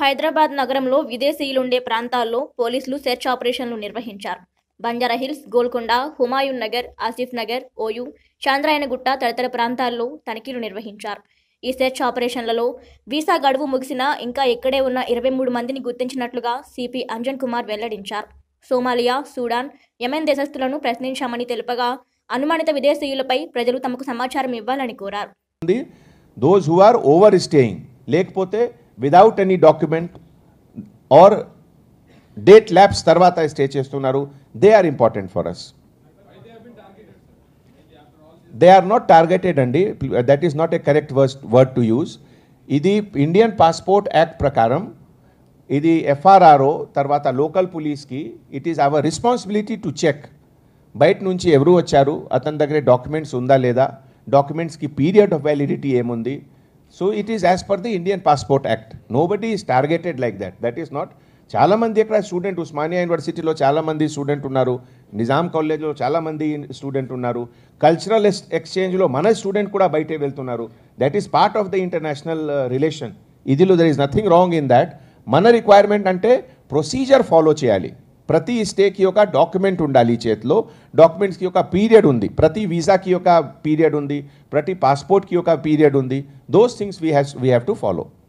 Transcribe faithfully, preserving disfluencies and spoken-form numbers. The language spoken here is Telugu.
హైదరాబాద్ నగరంలో విదేశీయులుండే ప్రాంతాల్లో పోలీసులు సెర్చ్ ఆపరేషన్లు నిర్వహించారు. బంజారాహిల్స్, గోల్కొండ, హుమాయూన్ నగర్, ఆసిఫ్ నగర్, ఓయూ, చాంద్రాయణగుట్ట తదితర ప్రాంతాల్లో తనిఖీలు నిర్వహించారు. ఈ సెర్చ్ ఆపరేషన్లలో వీసా గడువు ముగిసినా ఇంకా ఇక్కడే ఉన్న ఇరవై మూడు మందిని గుర్తించినట్లుగా సిపి అంజన్ కుమార్ వెల్లడించారు. సోమాలియా, సూడాన్, యెమెన్ దేశస్థులను ప్రశ్నించామని తెలుపగా అనుమానిత విదేశీయులపై ప్రజలు తమకు సమాచారం ఇవ్వాలని కోరారు. Those who are overstaying, లేకపోతే without any document or date lapse తర్వాత స్టే చేస్తున్నారు, they are important for us. They are not targeted అండి, that is not a correct word to use. ఇది ఇండియన్ పాస్పోర్ట్ యాక్ట్ ప్రకారం ఇది ఎఫ్ఆర్ఆర్ఓ తర్వాత లోకల్ పోలీస్కి it is our responsibility to check బయట నుంచి ఎవరు వచ్చారు, అతని దగ్గర డాక్యుమెంట్స్ ఉందా లేదా, డాక్యుమెంట్స్కి పీరియడ్ ఆఫ్ వ్యాలిడిటీ ఏముంది. So it is as per the Indian passport act. Nobody is targeted like that. That is not. చాలామంది ఇక్కడ స్టూడెంట్, ఉస్మానియా యూనివర్సిటీలో చాలామంది స్టూడెంట్ ఉన్నారు, నిజాం కాలేజ్లో చాలామంది స్టూడెంట్ ఉన్నారు, కల్చరల్ ఎక్స్చేంజ్లో మన స్టూడెంట్ కూడా బయటే వెళ్తున్నారు. That is part of the international relation. ఇదిలో there is nothing wrong in that. మన రిక్వైర్మెంట్ అంటే ప్రొసీజర్ ఫాలో చేయాలి. ప్రతి స్టేకి ఒక డాక్యుమెంట్ ఉండాలి చేతిలో, డాక్యుమెంట్స్కి ఒక పీరియడ్ ఉంది, ప్రతి వీసాకి ఒక పీరియడ్ ఉంది, ప్రతి పాస్పోర్ట్కి ఒక పీరియడ్ ఉంది. Those things we have we have to follow.